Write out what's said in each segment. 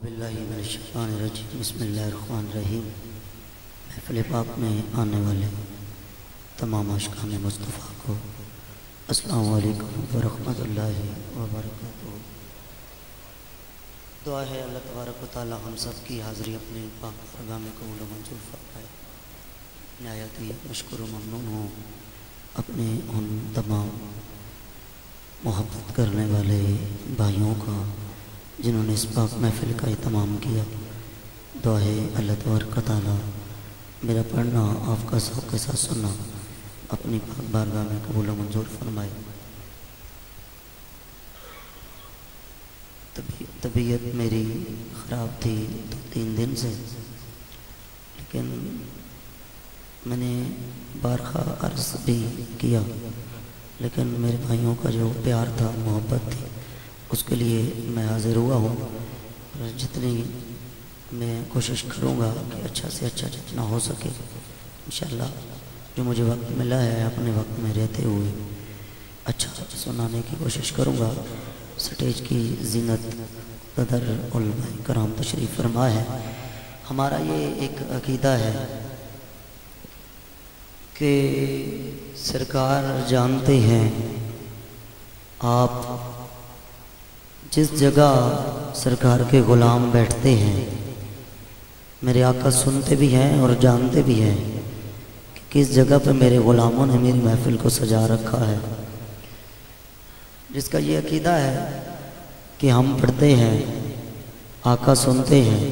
बिस्मिल्लाहिर्रहमानिर्रहीम बिस्मिल्लाहिर्रहमानिर्रहीम। महफ़िल पाक में आने वाले तमाम आशिकान मुस्तफ़ा को अस्सलामु अलैकुम व रहमतुल्लाहि व बरकातुहू। दुआ है अल्लाह तबारक व तआला हम सब की हाज़िरी अपने पाक दरगाह में कबूल व मंजूर फरमाए। नहायत ही मशकूर व ममनून हूँ अपने उन तमाम मोहब्बत करने वाले भाइयों का जिन्होंने इस पाक महफ़िल का इत्माम किया। दुआ है अल्लाह तबारक व तआला मेरा पढ़ना आपका सबके साथ सुनना अपनी पाक बारगाह में कबूल व मंजूर फरमाए। तबीयत मेरी ख़राब थी 2-3 दिन से, लेकिन मैंने बारहा अर्ज़ भी किया, लेकिन मेरे भाइयों का जो प्यार था, मोहब्बत थी, उसके लिए मैं हाज़िर हुआ हूँ। और जितनी मैं कोशिश करूँगा कि अच्छा से अच्छा जितना हो सके इंशाअल्लाह जो मुझे वक्त मिला है अपने वक्त में रहते हुए अच्छा सुनाने की कोशिश करूँगा। स्टेज की ज़ीनत कदर उलमाए कराम तशरीफ़ फरमा है। हमारा ये एक अक़ीदा है कि सरकार जानते हैं आप जिस जगह सरकार के ग़ुलाम बैठते हैं, मेरे आका सुनते भी हैं और जानते भी हैं कि किस जगह पर मेरे ग़ुलामों ने मेरी महफ़िल को सजा रखा है। जिसका ये अक़ीदा है कि हम पढ़ते हैं, आका सुनते हैं,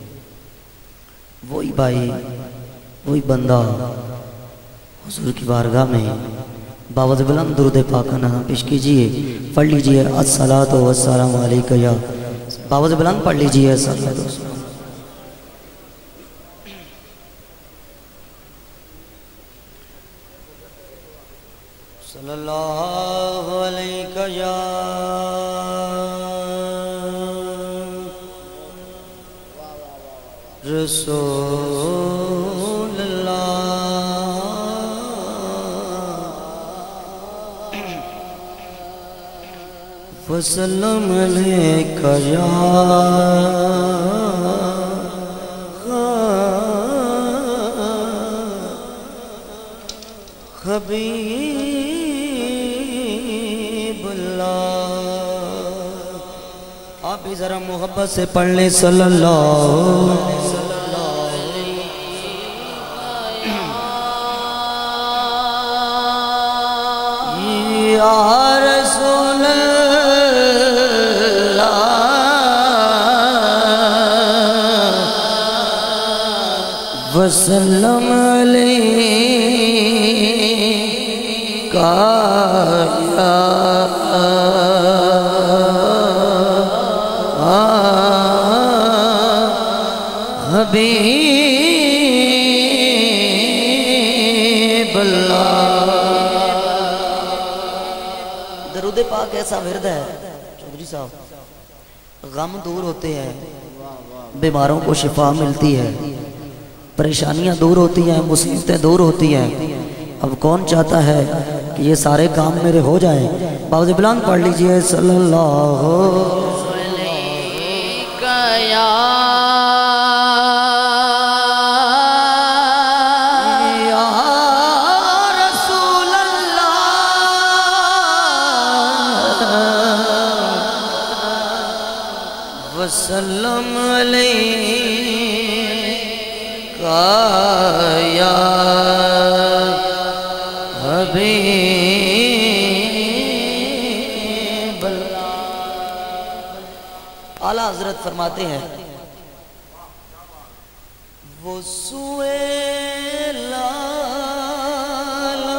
वही भाई वही बंदा हुज़ूर की बारगाह में बावज़ बुलंद दुरूद पाक नाम पेश कीजिए, पढ़ लीजिए अस्सलातु वस्सलामु अलैका या बावज़ बुलंद पढ़ लीजिए अस्सलातु सल्लल्लाहु अलैका या रसूल वसल्लम अलैका या हबीबुल्लाह। आप भी ज़रा मोहब्बत से पढ़ लें सल्लल्लाहु वसल्लम अलैका या हबीबुल्लाह। दरूद पाक ऐसा विरद है चौधरी साहब, गम दूर होते हैं, बीमारों को शिफा मिलती है, परेशानियां दूर होती हैं, मुसीबतें दूर होती हैं। अब कौन चाहता है कि ये सारे काम मेरे हो जाएं? बावज़ बुलंद पढ़ लीजिए सल्लल्लाहु अलैका या रसूल अल्लाह वसल्लम अलैका या हबीबुल्लाह। आला हज़रत फरमाते हैं वो सुए लाल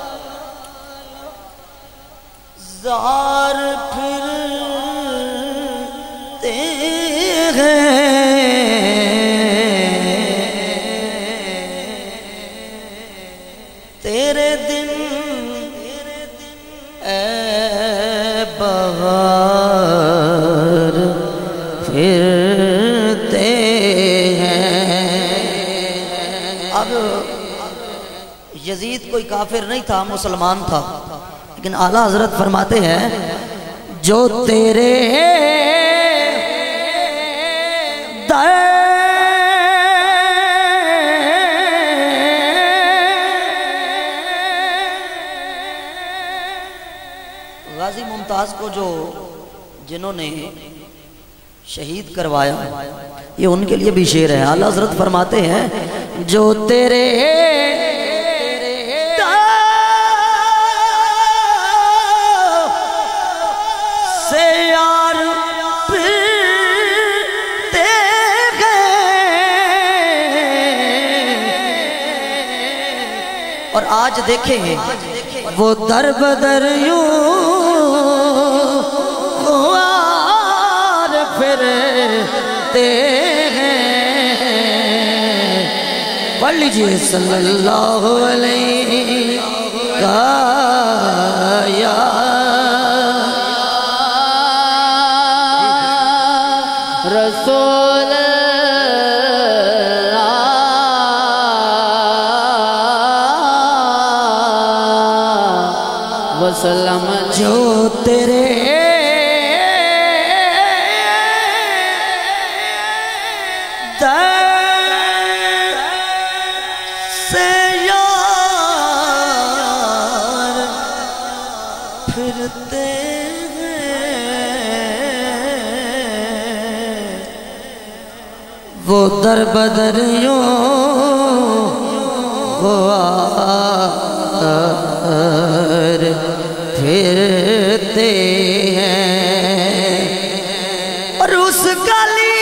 ज़ार फिरते हैं, तेरे दिन ए बहार फिरते हैं। अब यजीद कोई काफिर नहीं था, मुसलमान था, लेकिन आला हजरत फरमाते हैं जो तेरे باز کو جو جنہوں نے شہید کروایا یہ ان کے لیے بھی شعر ہے. اعلیٰ حضرت فرماتے ہیں جو تیرے سے یار پھرتے گئے اور آج دیکھیں وہ در بدر یوں خوار پھرتے ہیں. پڑھ لیجئے صلی اللہ علیہ یا رسول اللہ وسلم. جو تیرے در سے یار پھرتے وہ در بدر یوں خوار پھرتے ہیں اور اس گلی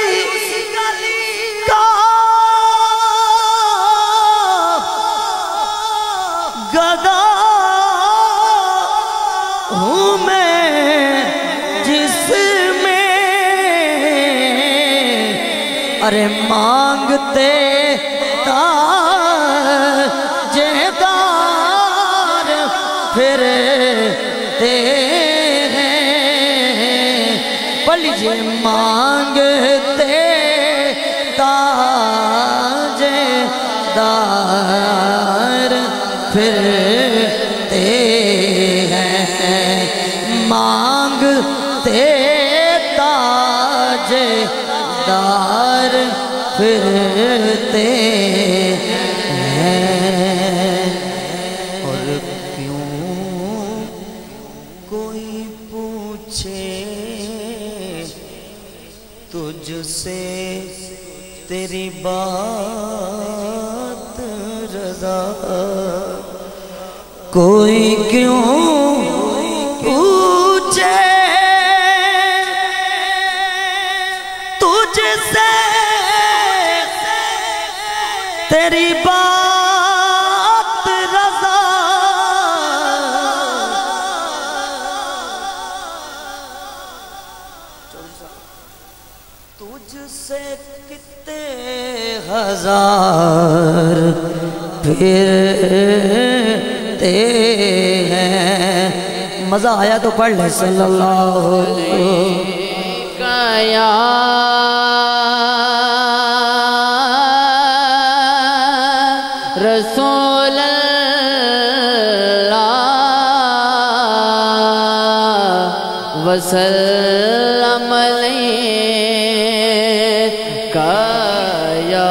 کا گدا ہوں میں جس میں ارے مانگتے تاجدار پھرتے ہیں. پڑھ لیجئے مانگتے تاجدار پھرتے ہیں. مانگتے تاجدار پھرتے ہیں. اور کیوں کوئی پوچھے تجھ سے تیری بات رضا کوئی کیوں پوچھے تجھ سے تیری بات رضا تجھ سے کتنے ہزار پھرتے ہیں. مزہ آیا تو پڑھ لے صلی اللہ علیہ رسول اللہ وسلم علیکہ یا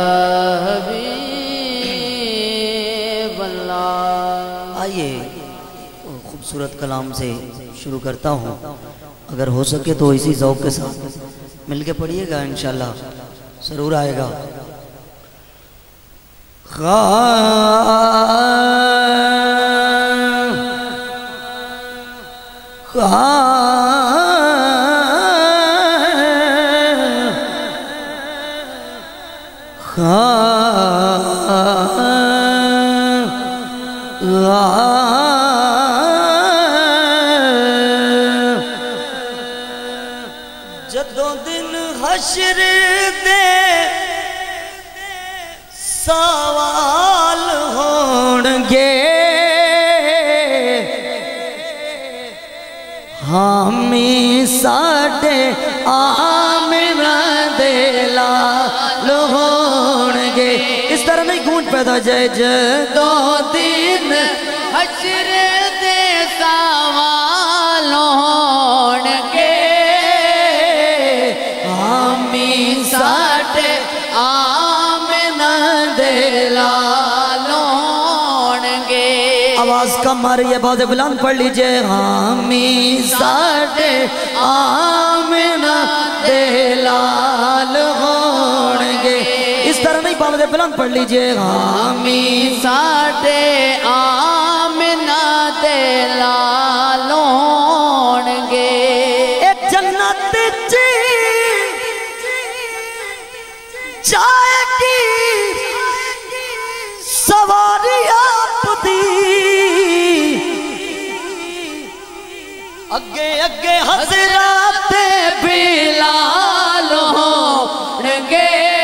حبیب اللہ. آئیے خوبصورت کلام سے شروع کرتا ہوں. اگر ہو سکے تو اسی ذوق کے ساتھ مل کے پڑھیے گا انشاءاللہ ضرور آئے گا. جدوں دن حشر دے سوال ہونگے حامی ساڈے آمنہ دے لال ہونگے. اس طرح نہیں گونج پیدا جائے جدوں دن حشر دے سوال ہونگے حامی ساڈے آمنہ دے لال ہونگے. आवाज कम आ रही है, बहुत बुलंद पढ़ लीजिए। हामी साडे आमिना दे लाल होणगे। इस तरह नहीं पावदे, बुलंद पढ़ लीजिए। हामी साडे आमिना दे लाल होणगे। एक जन्नत ची जाएगी सवारी आपदी, अगे अगे हज़रात बिलाल होणगे।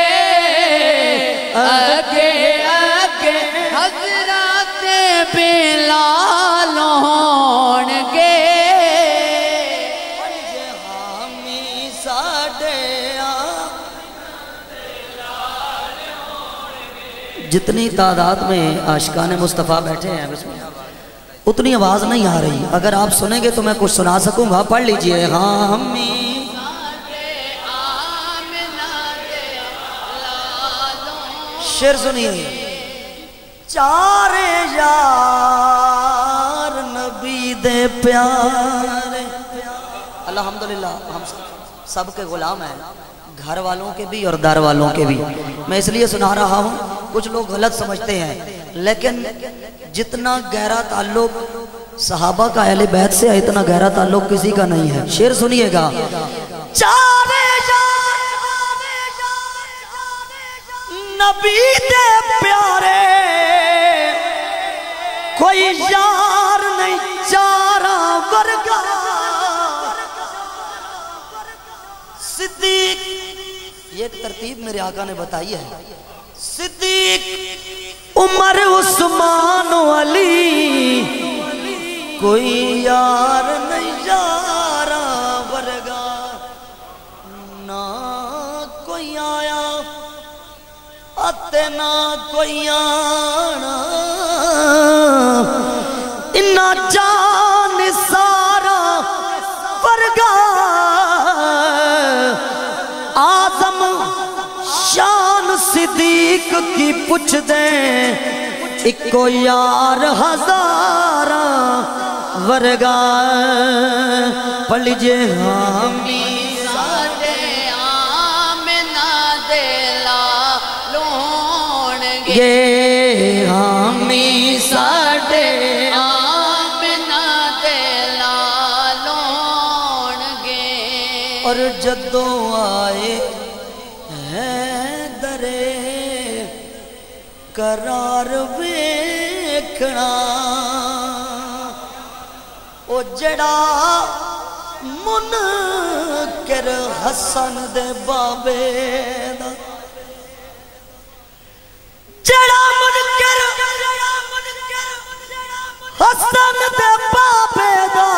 अगे अगे हज़रात बिलाल होणगे। हामी साडे जितनी तादाद में आशिकान मुस्तफ़ा बैठे हैं उतनी आवाज़ नहीं आ रही। अगर आप सुनेंगे तो मैं कुछ सुना सकूंगा। पढ़ लीजिए। हामी शेर सुनिए। चारे यार नबी दे प्यारे। अल्हम्दुलिल्लाह हम सबके गुलाम हैं, घर वालों के भी और दर वालों के भी। मैं इसलिए सुना रहा हूँ, कुछ लोग गलत समझते हैं, लेकिन जितना गहरा ताल्लुक सहाबा का अहले बैत से है, इतना गहरा ताल्लुक किसी का नहीं है। शेर सुनिएगा। चारे नबी दे प्यारे, कोई यार नहीं चारा वर्गा। सिद्दीक, ये एक तरतीब मेरे आका ने बताई है। सिद्दीक, उमर, उस्मान, अली, कोई यार नहीं यारा वर्गा। ना कोई आया अते ना कोई आना, इन्ना जान सारा वर्गा। आजम शान सिद्दीक की पूछ दे, इको यार हजारा वर्गा। पढ़ लीजिए। हामी साडे आमिना दे लाल होणगे। ये हामी साडे आमिना दे लाल होणगे। और जदों आए हैं दरे करार वेखना, ओ जड़ा मुनकर हसन दे बाबे दा, जड़ा मुनकर हसन दे बाबे दा,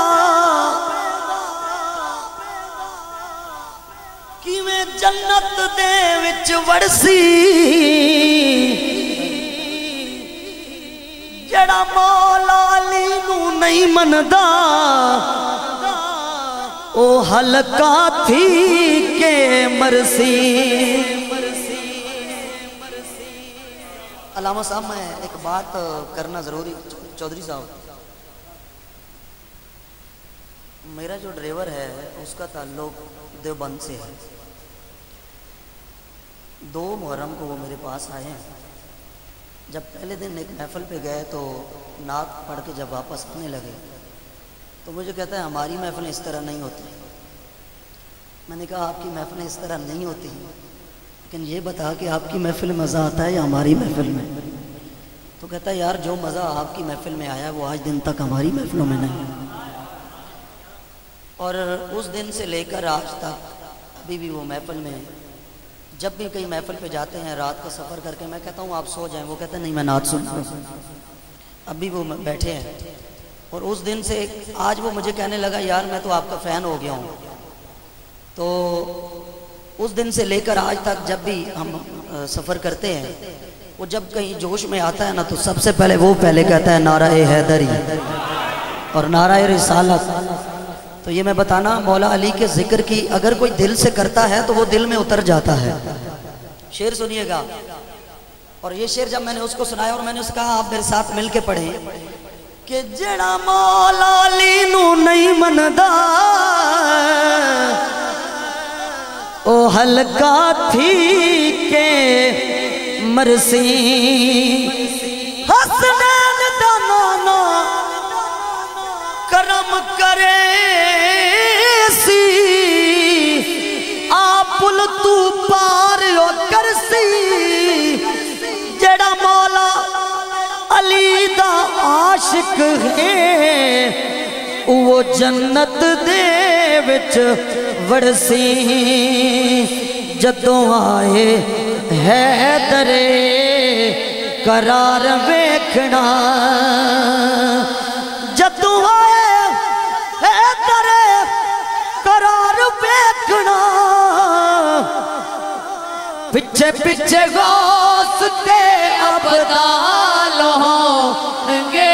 किवें जन्नत दे विच वड़सी। जड़ा मौला अली नू नहीं मनदा, ओ हलका थी के मरसी। अल्लामा साहब, मैं एक बात करना जरूरी, चौधरी साहब, मेरा जो ड्राइवर है उसका ताल्लुक देवबंद से है। 2 मुहर्रम को वो मेरे पास आए हैं। जब पहले दिन एक महफिल पे गए तो नात पढ़ के जब वापस आने लगे तो मुझे कहता है हमारी महफिलें इस तरह नहीं होती। मैंने कहा आपकी महफिलें इस तरह नहीं होती, लेकिन ये बता कि आपकी महफिल में मज़ा आता है या हमारी महफिल में? तो कहता है यार जो मज़ा आपकी महफिल में आया वो आज दिन तक हमारी महफिलों में नहीं। और उस दिन से लेकर आज तक अभी भी वो महफिल में, जब भी कहीं महफिल पे जाते हैं रात का सफ़र करके, मैं कहता हूँ आप सो जाएं, वो कहते हैं नहीं मैं नात सुनता हूँ। अभी वो बैठे हैं और उस दिन से आज वो मुझे कहने लगा यार मैं तो आपका फ़ैन हो गया हूँ। तो उस दिन से लेकर आज तक जब भी हम सफ़र करते हैं, वो जब कहीं जोश में आता है ना तो सबसे पहले वो कहता है नारा-ए हैदरी और नारा-ए रिसालत। तो ये मैं बताना मौला अली के जिक्र की अगर कोई दिल से करता है तो वो दिल में उतर जाता है। शेर सुनिएगा। और ये शेर जब मैंने उसको सुनाया और मैंने उसका आप मेरे साथ मिल के पढ़े کہ جڑا مولا علی نو نہیں مندا او ہلکا تھی کے مرسی حسنین دا نانا کرم کرے سی آپل تو پار او کرسی جڑا مولا علی دا عاشق ہے وہ جنت دے وچ وڑسی جدوں آئے حیدر قرار ویکھنا جدوں آئے حیدر قرار ویکھنا پچھے پچھے غوث تے ابدال ہوں گے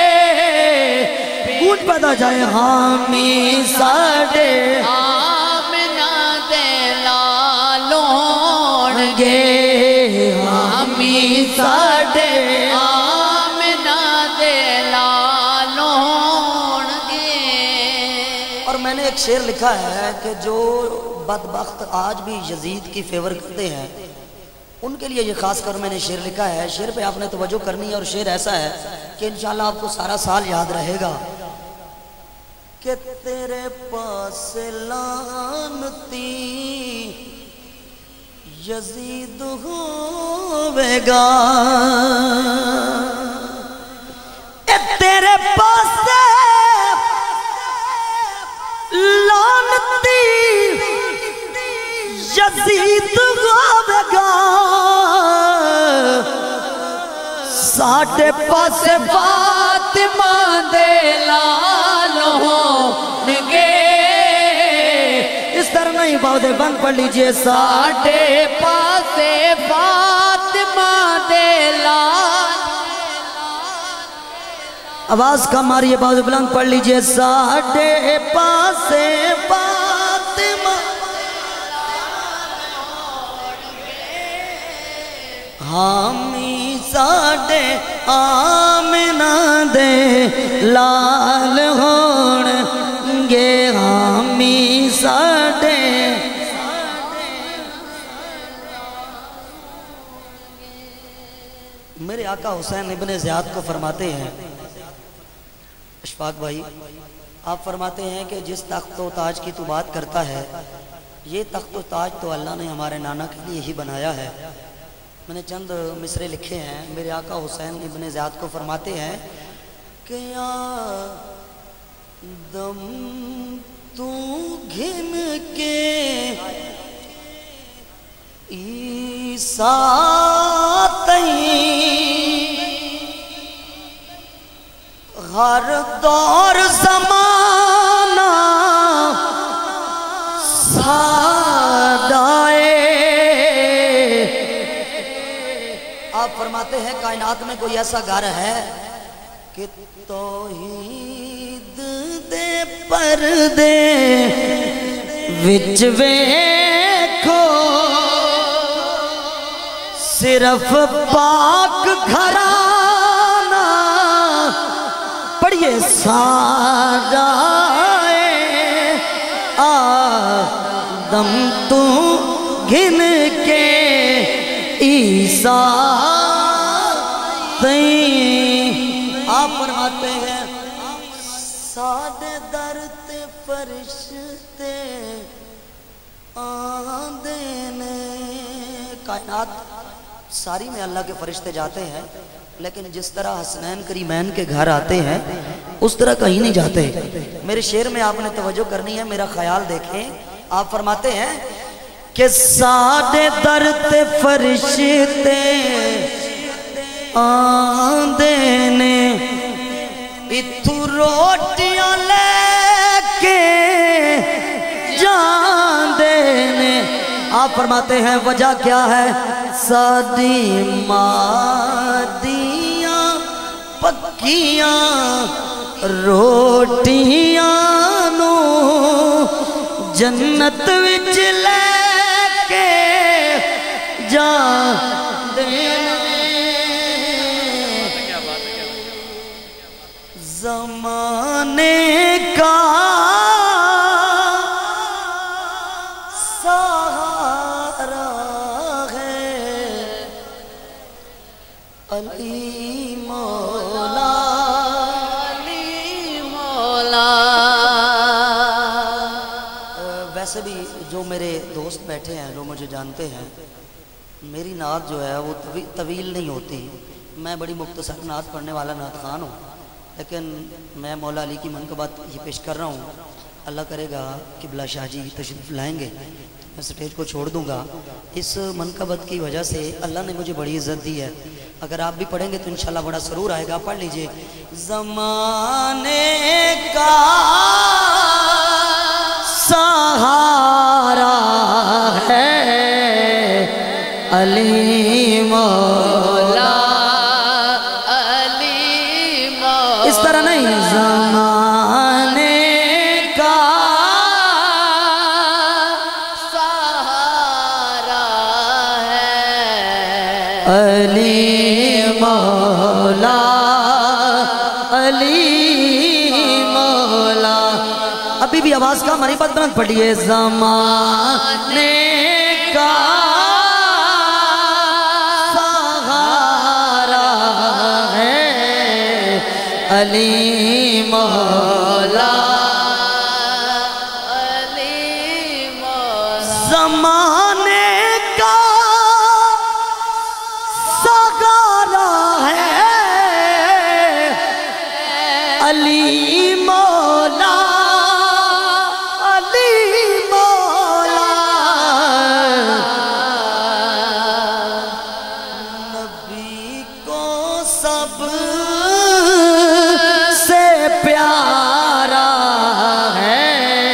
گونج پیدا جائے حامی ساڑے آمنہ دے لالون گے حامی ساڑے آمنہ دے لالون گے اور میں نے ایک شعر لکھا ہے کہ جو بدبخت آج بھی یزید کی فیور کرتے ہیں ان کے لیے یہ خاص کر میں نے شعر لکھا ہے شعر پہ آپ نے توجہ کرنی ہے اور شعر ایسا ہے کہ انشاءاللہ آپ کو سارا سال یاد رہے گا کہ تیرے پاس لعنتی یزید ہوئے گا تیرے پاس لعنتی یزید ہوئے گا ساڑھے پاس فاطمہ دے لالون گے اس طرح نہیں باؤ دے بند پڑھ لیجئے ساڑھے پاس فاطمہ دے لالون آواز کا ماری باؤ دے بلند پڑھ لیجئے ساڑھے پاس فاطمہ حامی ساڑھے آمنہ دے لال ہون گے حامی ساڑھے میرے آقا حسین ابن زیاد کو فرماتے ہیں اشفاق بھائی آپ فرماتے ہیں کہ جس تخت و تاج کی تو بات کرتا ہے یہ تخت و تاج تو اللہ نے ہمارے نانا کے لیے ہی بنایا ہے میں نے چند مصرے لکھے ہیں میرے آقا حسین ابن زیاد کو فرماتے ہیں کہ آدم تو گھن کے عیسیٰ تئیں ہر دور زمانہ سادائے آپ فرماتے ہیں کائنات میں کوئی ایسا گھر ہے کہ توحید دے پردے وچ ویکھو صرف پاک گھرانہ پڑھئے سادائے آدم تو گھن کے عیسیٰ آپ فرماتے ہیں سادے درد فرشتے آندے نے کائنات ساری میں اللہ کے فرشتے جاتے ہیں لیکن جس طرح حسنین کریمین کے گھر آتے ہیں اس طرح کہیں نہیں جاتے میرے شعر میں آپ نے توجہ کرنی ہے میرا خیال دیکھیں آپ فرماتے ہیں کہ سادے درد فرشتے آندے نے اتھو روٹیاں لے کے جاندے نے آپ فرماتے ہیں وجہ کیا ہے سادی مادیاں پکیاں روٹیاں نو جنت وچ لے کے جاندے علی مولا علی مولا. ویسے بھی جو میرے دوست بیٹھے ہیں جو مجھے جانتے ہیں میری نعت جو ہے وہ طویل نہیں ہوتی. میں بڑی مختصر نعت پڑھنے والا نعت خان ہوں لیکن میں مولا علی کی منقبت یہ پیش کر رہا ہوں. اللہ کرے گا قبلہ شاہ جی تشریف لائیں گے میں سٹیج کو چھوڑ دوں گا. اس منقبت کی وجہ سے اللہ نے مجھے بڑی عزت دی ہے. اگر آپ بھی پڑھیں گے تو انشاءاللہ بڑا سرور آئے گا. پڑھ لیجئے. زمانے کا سہارا ہے علی مولا. علی مولا. اس طرح نہیں. زمانے کا سہارا ہے علی مولا. علی مولا. ابھی بھی آواز کا ہماری بات بلند پڑھیے. زمانے کا سہارا ہے علی مولا. علی مولا. زمانے کا سہارا ہے علی مولا. علی مولا. نبی کو سب سے پیارا ہے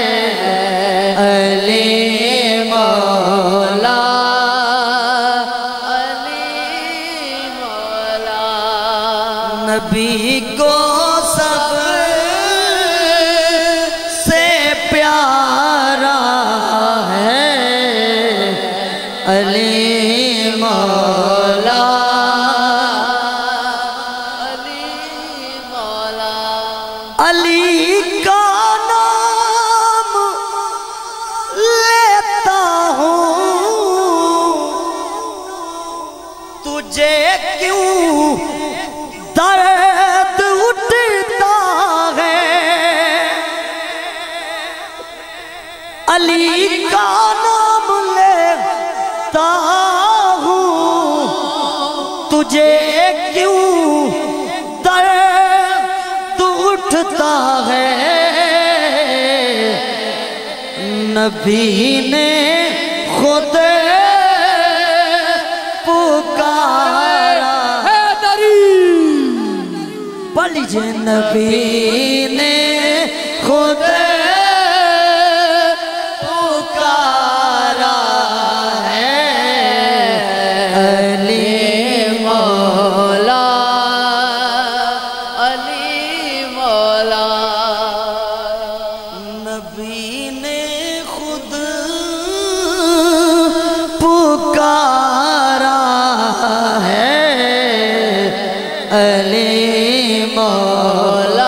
علی مولا. علی مولا. نبی کو سب سے پیارا ہے علی مولا. علی مولا. علی کا نام لیتا ہوں تجھے کیوں درد اٹھتا ہے. علی کا نام لیتا ہوں تجھے کیوں درد اٹھتا ہے. نبی نے خود پکارا. پڑھ لیجئے. نبی نے خود پکارا ہے علی مولا. علی مولا. نبی نے خود پکارا ہے علی مولا.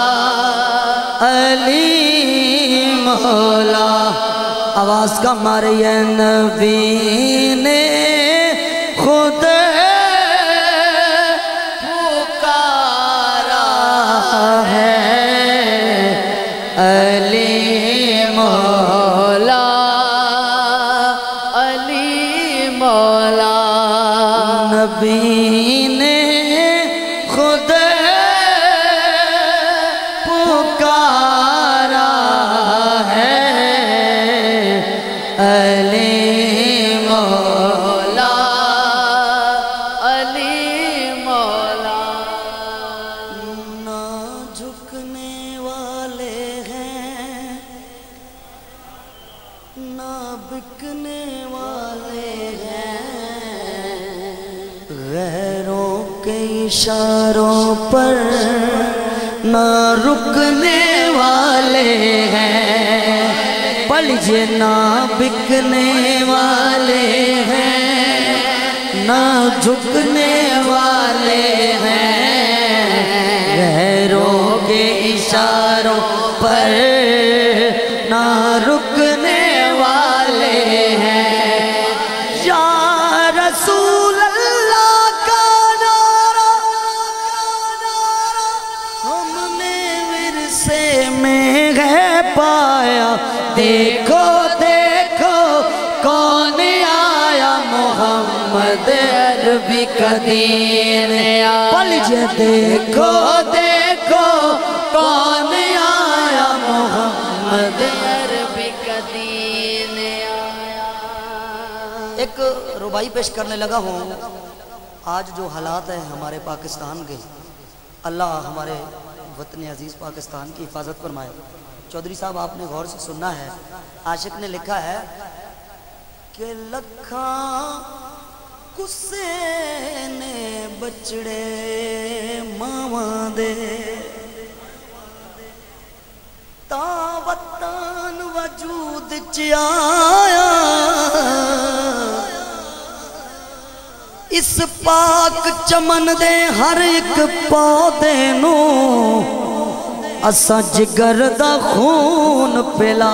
علی مولا. آواز کا ماری ہے. نبی نے خود پکارا ہے علی مولا. علی مولا. نبی نے خود پکارا ہے علی مولا. علی مولا. نہ جھکنے والے ہیں نہ بکنے والے ہیں. غیروں کے اشاروں پر نہ رکنے والے ہیں. پڑھ لیجئے. نہ بکنے والے ہیں نہ جھکنے والے ہیں. غیروں کے اشاروں پر نہ رکنے والے ہیں. یا رسول اللہ کا نام دیکھو دیکھو کون آیا محمد عربی کا دین آیا پل جے دیکھو دیکھو کون آیا محمد عربی کا دین آیا ایک ربائی پیش کرنے لگا ہوں آج جو حالات ہیں ہمارے پاکستان کے اللہ ہمارے وطن عزیز پاکستان کی حفاظت فرمائے چودھری صاحب آپ نے غور سے سننا ہے عاشق نے لکھا ہے کہ لکھاں کسے نے بچڑے ماواں دے تا وطن وجود چایا اس پاک چمن دے ہر ایک پودے نو اساں جگر دا خون پلا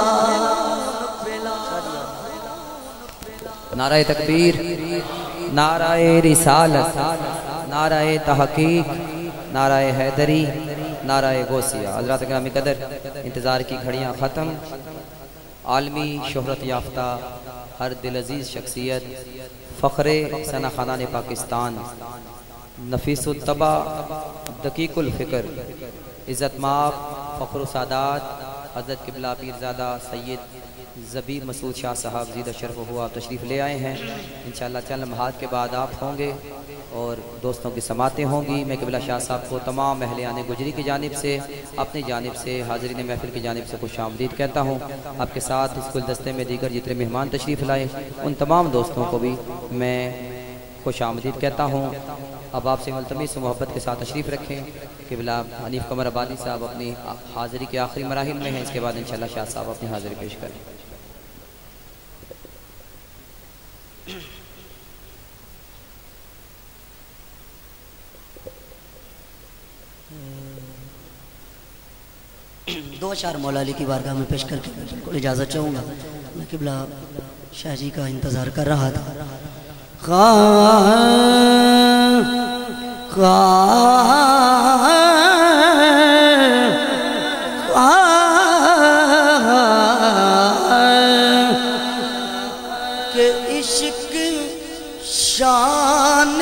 نعرہ تکبیر، نعرہ رسالت، نعرہ تحقیق، نعرہ حیدری، نعرہ غوثیہ۔ حضرات گرامی قدر، انتظار کی گھڑیاں ختم، عالمی شہرت یافتہ ہر دل عزیز شخصیت، فخر ثنا خانان پاکستان، نفیس الطبع، دقیق الفکر، عزت مآب، فخر و سعادات، حضرت قبلہ پیرزادہ سید زبیر مسعود شاہ صاحب زیدہ شرف ہوا تشریف لے آئے ہیں انشاءاللہ چند لمحات کے بعد آپ ہوں گے اور دوستوں کی سماعتیں ہوں گی۔ میں قبلہ شاہ صاحب کو تمام اہلیان گجری کی جانب سے، اپنی جانب سے، حاضرین محفل کی جانب سے خوش آمدید کہتا ہوں۔ آپ کے ساتھ اس گلدستے میں دیگر جتنے مہمان تشریف لائے ان تمام دوستوں کو بھی میں خوش آمدید کہتا ہوں۔ اب آپ سے ملتمس و محبت کے ساتھ تشریف رکھیں۔ قبلہ حنیف قمر آبادی صاحب اپنی حاضری کے آخری مراحل میں ہیں، اس کے بعد انشاءاللہ شاہ صاحب اپنی حاضری پیش کریں۔ دو اشعار مولا علی کی بارگاہ میں پیش کر کے بالکل اجازت چاہوں گا۔ میں قبلہ شاہ جی کا انتظار کر رہا تھا۔ کہ عشق شان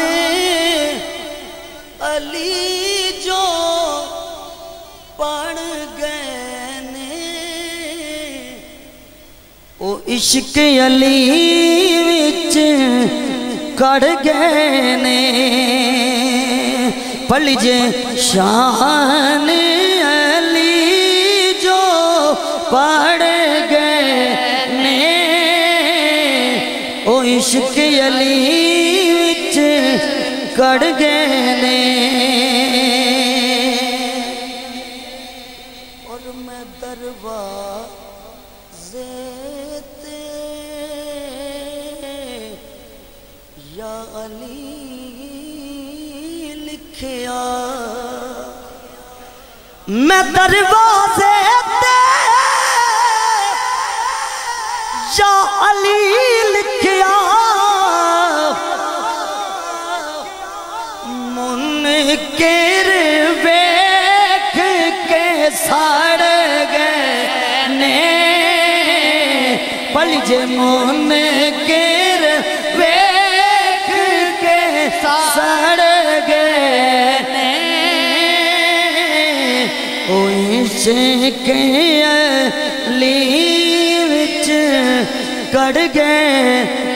علی جو پڑھ گئے نے او عشق علی وچ کڑ گئے نے پڑھ جے شان علی جو پڑھ گئے نے او عشق علی وچ کڑ گئے نے اور میں دروازے تے یا علی لکھیا میں دروازے تے یا علی لکھیا منکر ویکھ کے سڑ گئے نے پل جے منکر ویکھ کے سڑ گئے نے او عشق علی وچ کڑ گئے